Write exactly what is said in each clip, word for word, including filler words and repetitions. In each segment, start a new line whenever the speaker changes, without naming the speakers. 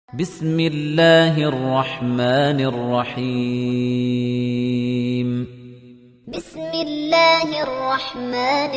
بسم الله الرحمن الرحيم
بسم الله الرحمن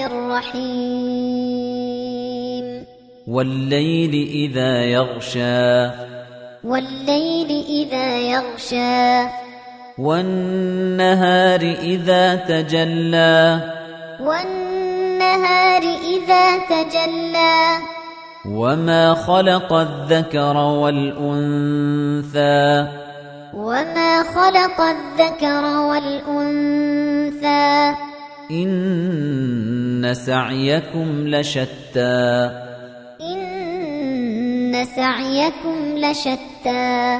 الرحيم
والليل إذا يغشى
والليل إذا يغشى
والنهار إذا تجلى
والنهار إذا تجلى
وما خلق الذكر والأنثى
وما خلق الذكر والأنثى
إن سعيكم لشتى
إن سعيكم لشتى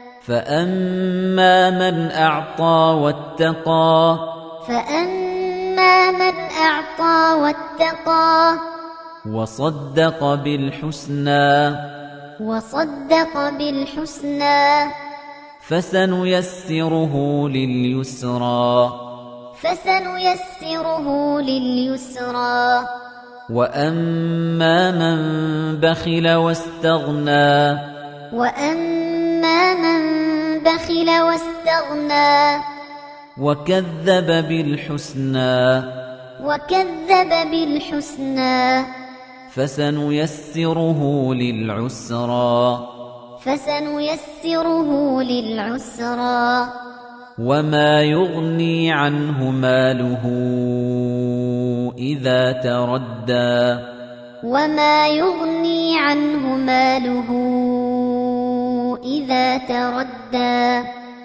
فأما من أعطى واتقى
فأما من أعطى واتقى
وصدق بالحسنى
وصدق بالحسنى
فسنيسره لليسرى
فسنيسره لليسرى
وأما من بخل واستغنى
وأما من بخل واستغنى
وكذب بالحسنى
وكذب بالحسنى
فسنيسره للعسرى
فسنيسره للعسرى
وما يغني عنه ماله إذا تردى
وما يغني عنه ماله إذا تردى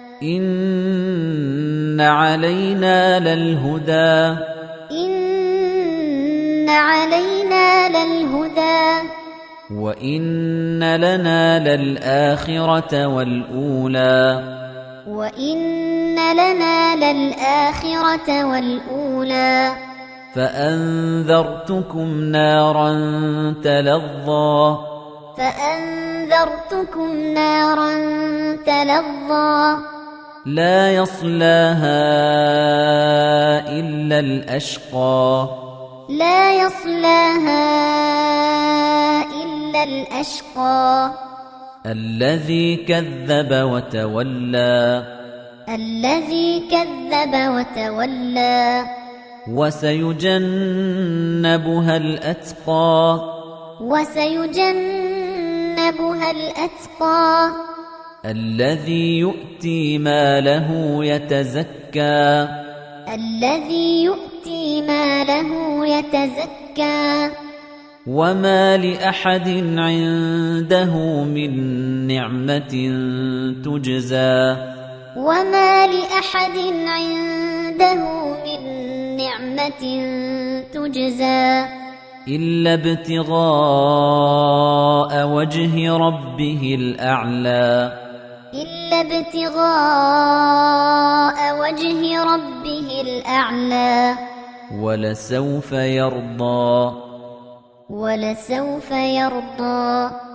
إن علينا للهدى
إن علينا للهدى
وإن لنا للآخرة والأولى
وإن لنا للآخرة والأولى
فأنذرتكم نارا تلظى
فأنذرتكم نارا تلظى
لا يصلاها إلا الأشقى
لا يصلاها إلا الأشقى
الذي كذب وتولى
الذي كذب وتولى
وسيجنبها الأتقى
وسيجنبها الأتقى
الذي يؤتي ماله يتزكى
الذي يؤتي ماله يتزكى
وما لأحد عنده من نعمة تجزى
وما لأحد عنده من نعمة تجزى
إلا ابتغاء وجه ربه الأعلى
إلا ابتغاء وجه ربه الأعلى
ولسوف يرضى
ولسوف يرضى